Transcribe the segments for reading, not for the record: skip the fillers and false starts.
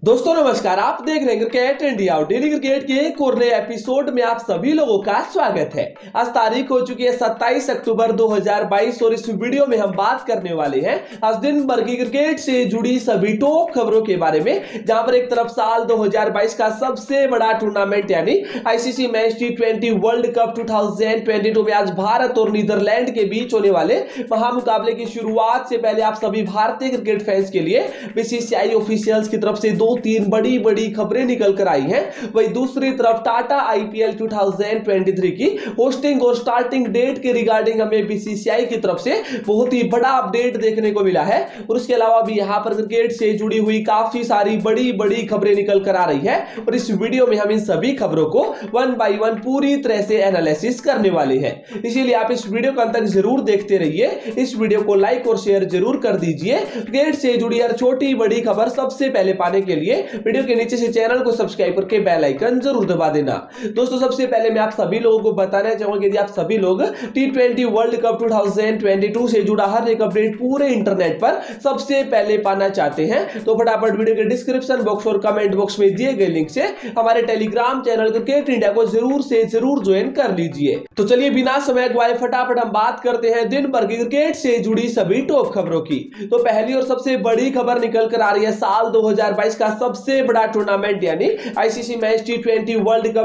दोस्तों नमस्कार, आप देख रहे हैं क्रिकेट इंडिया और डेली क्रिकेट के एक और नए एपिसोड में आप सभी लोगों का स्वागत है। आज तारीख हो चुकी है 27 अक्टूबर 2022 और इस वीडियो में हम बात करने वाले हैं आज दिन भर की क्रिकेट से जुड़ी सभी टॉप खबरों के बारे में, जहां पर एक तरफ साल 2022 का सबसे बड़ा टूर्नामेंट यानी ICC match T20 world cup 2022 में आज भारत और नीदरलैंड के बीच होने वाले महामुकाबले की शुरुआत से पहले आप सभी भारतीय क्रिकेट फैंस के लिए बीसीसीआई ऑफिशियल्स की तरफ से दो तीन बड़ी बड़ी खबरें निकल कर आई हैं। वही दूसरी तरफ टाटा आईपीएल 2023 की होस्टिंग और स्टार्टिंग डेट के रिगार्डिंग हमें बीसीसीआई की तरफ से बहुत ही बड़ा अपडेट देखने को मिला है। और उसके अलावा भी यहां पर क्रिकेट से जुड़ी हुई काफी सारी बड़ी बड़ी खबरें निकल कर आ रही है और इस वीडियो में हम इन सभी खबरों को वन बाय वन पूरी तरह से एनालिसिस करने वाले हैं। इसीलिए आप इस वीडियो को अंत तक जरूर देखते रहिए। इस वीडियो को लाइक और शेयर जरूर कर दीजिए। क्रिकेट से जुड़ी हर छोटी बड़ी खबर सबसे पहले पाने के लिए वीडियो के नीचे से चैनल को सब्सक्राइब करके बेल आइकन जरूर दबा देना। दोस्तों सबसे पहले मैं आप सभी लोगों को बताना चाहूंगा, यदि आप सभी लोग T20 वर्ल्ड कप 2022 से जुड़ा हर एक अपडेट पूरे इंटरनेट पर सबसे पहले पाना चाहते हैं तो फटाफट वीडियो के डिस्क्रिप्शन बॉक्स और कमेंट बॉक्स में दिए गए लिंक से हमारे टेलीग्राम चैनल क्रिकेट इंडिया को जरूर से जरूर ज्वाइन कर लीजिए। तो चलिए बिना समय गवाए फटाफट हम बात करते हैं दिन भर की क्रिकेट से जुड़ी सभी टॉप खबरों की। तो पहली और सबसे बड़ी खबर निकल कर आ रही है साल 2022 का सबसे बड़ा टूर्नामेंट यानी ICC match T20 world cup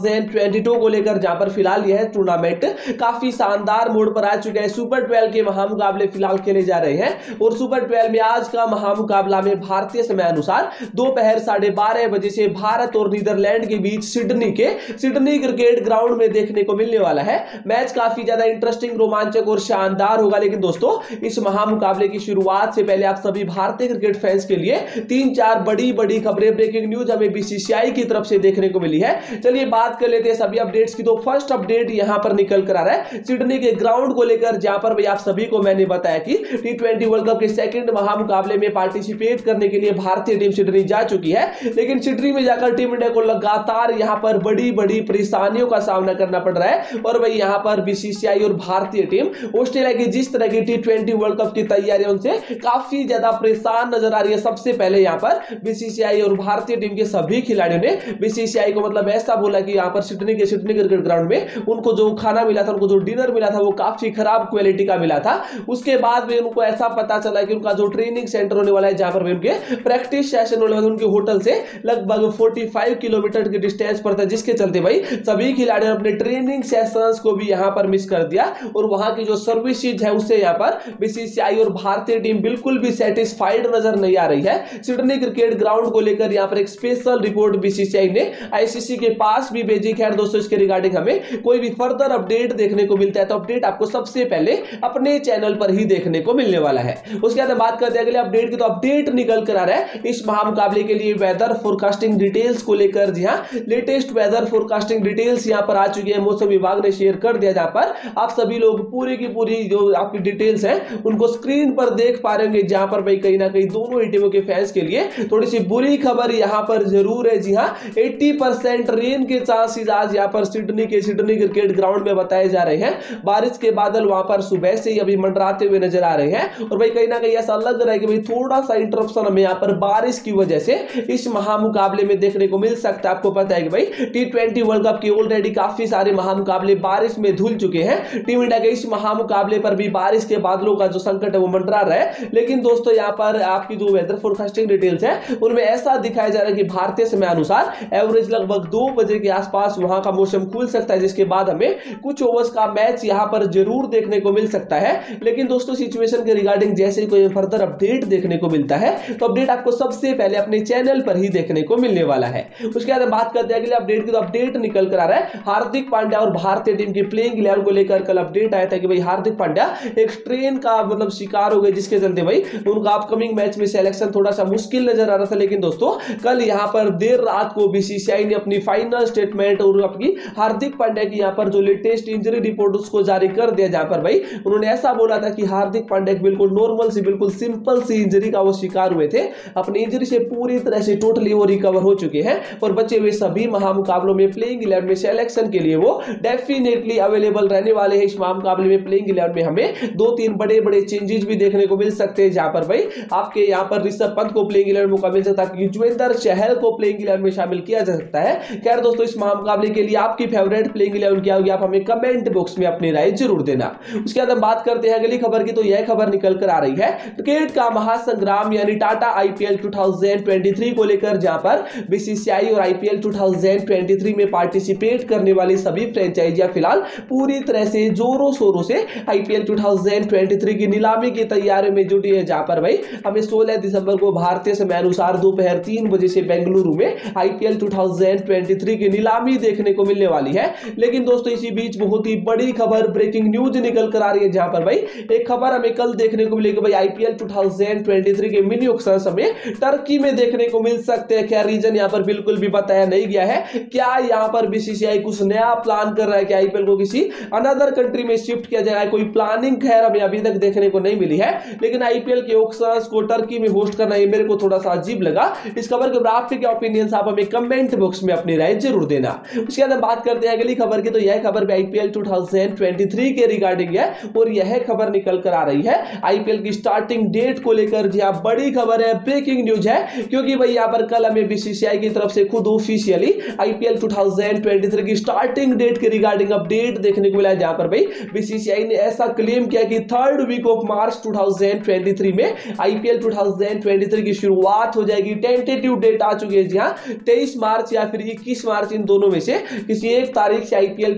2022 को लेकर, जहां पर फिलहाल यह टूर्नामेंट काफी शानदार मोड पर आ चुका है। सुपर 12 के महामुकाबले फिलहाल खेले जा रहे हैं और सुपर 12 में आज का महामुकाबला में भारतीय समय अनुसार दोपहर 12:30 बजे से भारत और नीदरलैंड के बीच सिडनी क्रिकेट ग्राउंड में देखने को मिलने वाला है। मैच काफी ज्यादा इंटरेस्टिंग, रोमांचक और शानदार होगा। लेकिन दोस्तों इस महामुकाबले की शुरुआत से पहले आप सभी भारतीय क्रिकेट फैंस के लिए 3-4 बड़ी बड़ी खबरें, ब्रेकिंग न्यूज हमें बीसीसीआई की तरफ से देखने को मिली है। चलिए बात कर लेते हैं सभी अपडेट्स की। तो फर्स्ट अपडेट यहां पर निकल कर आ रहा है सिडनी के ग्राउंड को लेकर, जहां पर भाई आप सभी को मैंने बताया कि T20 वर्ल्ड कप के सेकंड महामुकाबले में पार्टिसिपेट करने के लिए भारतीय टीम सिडनी जा चुकी है। लेकिन सिडनी में जाकर टीम इंडिया को लगातार यहां पर बड़ी बड़ी परेशानियों का सामना करना पड़ रहा है और वही यहां पर बीसीसीआई और भारतीय टीम ऑस्ट्रेलिया की जिस तरह की T20 वर्ल्ड कप की तैयारियों उनसे काफी ज्यादा परेशान नजर आ रही है। सबसे पहले यहां पर बीसीसीआई और भारतीय टीम के सभी खिलाड़ियों ने बीसीसीआई को मतलब ऐसा बोला कि यहां पर सिडनी क्रिकेट ग्राउंड में उनको जो खाना मिला था, उनको जो डिनर मिला था वो काफी खराब क्वालिटी का मिला था। उसके बाद में उनको ऐसा पता चला कि उनका जो ट्रेनिंग सेंटर होने वाला है, जहां पर उनके प्रैक्टिस सेशन होने वाले, उनके होटल से लगभग 45 किलोमीटर के डिस्टेंस पर था, जिसके चलते भाई सभी खिलाड़ियों ने अपने ट्रेनिंग सेशंस को भी यहां पर मिस कर दिया और वहां की जो सर्विसेज है उससे यहां पर बीसीसीआई और भारतीय टीम बिल्कुल भी सेटिस्फाइड नजर नहीं आ रही है। सिडनी क्रिकेट ग्राउंड को लेकर यहां पर एक स्पेशल रिपोर्ट बीसीसीआई ने आईसीसी के पास भी भेजी। खैर दोस्तों इसके रिगार्डिंग हमें कोई भी फर्दर अपडेट देखने को मिलता है तो अपडेट आपको सबसे पहले अपने चैनल पर ही देखने को मिलने वाला है। उसके बाद बात करते हैं अगले अपडेट की। तो अपडेट निकल कर आ रहा है इस महामुकाबले के लिए वेदर फोरकास्टिंग डिटेल्स को लेकर। जी हां, लेटेस्ट वेदर फोरकास्टिंग डिटेल्स यहां पर आ चुकी है, मौसम विभाग ने शेयर कर दिया, जहां पर आप सभी लोग पूरी की पूरी जो आपकी डिटेल्स हैं उनको स्क्रीन पर देख पा रहे होंगे, जहां पर भाई कहीं ना कहीं दोनों ही टीमों के फैंस के लिए थोड़ी सी बुरी खबर यहां पर जरूर है। जी हां, 80% रेन के चांसेस आज यहां पर सिडनी क्रिकेट ग्राउंड में बताए जा रहे हैं। बारिश के बादल वहां पर सुबह से ही अभी मंडराते हुए नजर आ रहे हैं और भाई कहीं ना कहीं ऐसा लग रहा है कि भाई थोड़ा सा इंटरप्शन हमें यहां पर बारिश की वजह से इस महामुकाबले में देखने को मिल सकता है। आपको पता है कि भाई T20 वर्ल्ड कप के ऑलरेडी काफी सारे महामुकाबले बारिश में धुल चुके हैं। टीम इंडिया के इस महामुकाबले पर भी बारिश के बादलों का जो संकट है वो मंडरा रहा है। लेकिन दोस्तों यहां पर आपकी जो वेदर फोरकास्टिंग डिटेल्स है उनमें ऐसा दिखाया जा रहा है कि भारतीय समय अनुसार एवरेज लगभग 2 बजे के आसपास वहां का मौसम खुल सकता है, जिसके बाद हमें कुछ ओवर्स का मैच यहां पर जरूर देखने को मिल सकता है। लेकिन दोस्तों सिचुएशन के रिगार्डिंग जैसे ही कोई फर्दर अपडेट देखने को मिलता है तो अपडेट आपको सबसे पहले अपने चैनल पर ही देखने को मिलने वाला है। उसके बाद बात करते हैं अगले अपडेट की। तो अपडेट निकल कर आ रहा है हार्दिक पांड्या और भारतीय टीम की प्लेइंग 11 को लेकर। कल अपडेट आया था कि भाई हार्दिक पांड्या एक स्ट्रेन का मतलब शिकार हो गए, जिसके चलते भाई उनका अपकमिंग मैच में सिलेक्शन थोड़ा सा मुश्किल नजर आ रहा था। लेकिन दोस्तों कल यहां पर देर रात को बीसीसीआई ने अपनी फाइनल स्टेटमेंट और अपनी हार्दिक पांड्या की यहां पर जो लेटेस्ट इंजरी रिपोर्ट उसको जारी कर दिया, जहां पर भाई उन्होंने ऐसा बोला था कि हार्दिक पांड्या बिल्कुल नॉर्मल सी, बिल्कुल सिंपल सी इंजरी का वो शिकार हुए थे। अपनी इंजरी से पूरी तरह से टोटली वो रिकवर हो चुके हैं और बचे हुए सभी महामुकाबलों में प्लेइंग 11 में सिलेक्शन के लिए वो डेफिनेटली अवेलेबल रहने वाले हैं। इस महामुकाबले में प्लेइंग 11 में हमें 2-3 बड़े बड़े चेंजेस भी देखने को मिल सकते हैं, जहां पर भाई आपके यहां पर ऋषभ पंत को प्लेइंग 11 में मौका मिल सकता कि युजवेंद्र चहल को प्लेइंग 11 में शामिल किया जा सकता है। खैर दोस्तों, इस महामुकाबले के लिए आपकी फेवरेट प्लेइंग 11 क्या होगी, आप हमें कमेंट बॉक्स में अपनी राय जरूर देना। उसके बाद हम बात करते हैं अगली खबर की, तो यह खबर निकल कर आ रही है क्रिकेट का महासंग्राम यानी टाटा आईपीएल 2023 को लेकर, जहां पर बीसीसीआई और आईपीएल 2023 में पार्टिसिपेट करने वाली सभी फ्रेंचाइजियां फिलहाल पूरी तरह से जोरों शोरों से आईपीएल 2023 की नीलामी की तैयारियों में जुटी है। जहां पर भाई हमें 16 दिसंबर को भारतीय समय अनुसार दोपहर 3 बजे से बेंगलुरु में आईपीएल 2023 की नीलामी देखने को मिलने वाली है। लेकिन दोस्तों, इसी बीच बहुत ही बड़ी खबर, ब्रेकिंग न्यूज निकल कर आ रही है, जहां पर भाई एक खबर हमें कल देखने को मिलेगी। भाई आईपीएल 2023 के मिनी ऑक्शन हमें टर्की में देखने को मिल सकते हैं। क्या रीजन यहां पर बिल्कुल भी बताया नहीं गया है। क्या यहां पर बीसीसीआई कुछ नया प्लान कर रहा है कि आईपीएल को किसी अनदर कंट्री में शिफ्ट किया जाए, कोई प्लानिंग खैर हमें अभी तक देखने को नहीं मिली है। लेकिन आईपीएल के ऑक्शंस को टर्की में होस्ट करना ये मेरे को थोड़ा सा अजीब लगा। इस खबर के ऊपर आपके क्या ओपिनियंस, आप हमें कमेंट बॉक्स में अपनी राय जरूर देना। उसके बाद हम बात करते हैं अगली खबर की, तो यह खबर भी आईपीएल 2023 के रिगार्डिंग है और यह खबर निकल कर आ रही है आईपीएल की स्टार्टिंग डेट को लेकर। जी हां, बड़ी खबर है, ब्रेकिंग न्यूज है, क्योंकि भाई यहां पर कल हमें बीसीसीआई की तरफ से खुद ऑफिशियली आईपीएल 2023 की स्टार्टिंग डेट के रिगार्डिंग अपडेट देखने को मिला है। जहां पर भाई बीसीसीआई ने ऐसा क्लेम किया कि 3rd वीक ऑफ मार्च 2023 में आईपीएल 2023 की शुरुआत हो जाएगी। टेंटेटिव डेट आ चुकी है। जी हां, 23 मार्च या फिर 21 मार्च, इन दोनों में से किसी एक तारीख से आईपीएल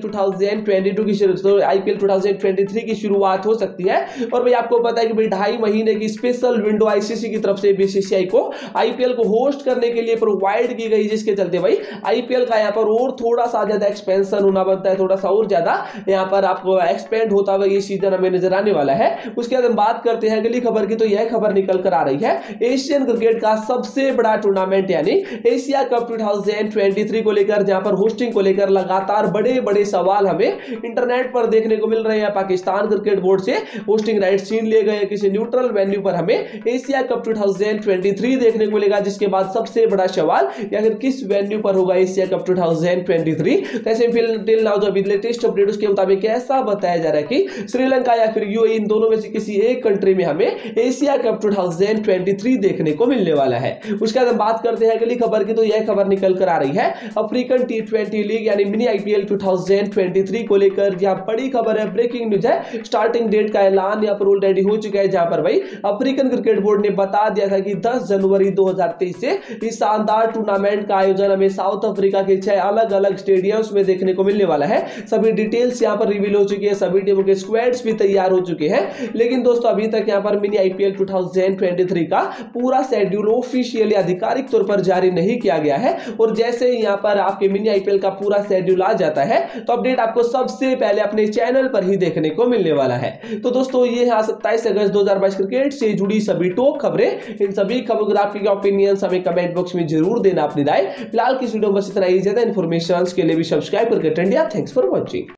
2023 की शुरुआत हो सकती है। और भाई आपको पता है कि भाई 2.5 महीने की स्पेशल विंडो आईसीसी की तरफ से बीसीसीआई को आईपीएल को होस्ट करने के लिए प्रोवाइड की गई, जिसके चलते भाई आईपीएल का यहां पर और थोड़ा सा ज्यादा एक्सपेंशन होना बनता है, थोड़ा सा और ज्यादा यहां पर आपको एक्सपेंड होता हुआ ये सीजन हमें नजर आने वाला है। उसके बाद हम बात करते हैं अगली खबर की, तो यह खबर निकल कर आ रही है एशियन क्रिकेट का सबसे बड़ा टूर्नामेंट यानी एशिया कप 2023 को लेकर, जहां पर होस्टिंग को लेकर लगातार बड़े बड़े सवाल हमें इंटरनेट पर देखने को मिल रहे हैं। पाकिस्तान क्रिकेट बोर्ड से होस्टिंग राइट्स छीन लिए गए, किसी न्यूट्रल वेन्यू पर हमें एशिया कप 2023 देखने को मिलेगा, जिसके बाद सबसे बड़ा सवाल या फिर किस वेन्यू पर होगा एशिया कप 2023। ऐसे टिल नाउ जो अभी लेटेस्ट अपडेट उसके मुताबिक ऐसा बताया जा रहा है कि श्रीलंका या फिर यूएई, इन दोनों में से किसी एक कंट्री में हमें एशिया कप 2023 देखने को मिलने वाला है। उसके बाद हम बात करते हैं अगली खबर की, तो यह खबर निकल कर आ रही है अफ्रीकन T20 लीग यानी मिनी आईपीएल 2023 को लेकर। जहां बड़ी खबर है, ब्रेकिंग न्यूज है, स्टार्टिंग डेट का ऐलान यहां पर ऑलरेडी हो चुका है। जहां पर भाई अफ्रीकन क्रिकेट बोर्ड ने बता दिया था कि 10 जनवरी 2023 से इस शानदार टूर्नामेंट का आयोजन हमें साउथ अफ्रीका के 6 अलग अलग स्टेडियम्स में देखने को मिलने वाला है। सभी डिटेल्स यहां पर रिवील हो चुकी है, सभी टीमों के स्क्वाड्स भी तैयार हो चुके हैं। लेकिन दोस्तों, अभी तक यहां पर मिनी आईपीएल 2023 का पूरा शेड्यूल ऑफिशियली आधिकारिक तौर पर जारी नहीं किया गया है। और जैसे ही यहां पर आपके मिनी आईपीएल का पूरा शेड्यूल आ जाता है, तो अपडेट आपको सबसे पहले अपने चैनल पर ही देखने को मिलने वाला है। तो दोस्तों, ये 27 अगस्त 2022 क्रिकेट से जुड़ी सभी टॉप खबरें। इन सभी खबरों के आपके ओपिनियंस हमें कमेंट बॉक्स में जरूर देना अपनी राय। फिलहाल की वीडियो में बस इतना ही, ज्यादा इन्फॉर्मेशन के लिए भी सब्सक्राइब करके इंडिया। Thanks for watching.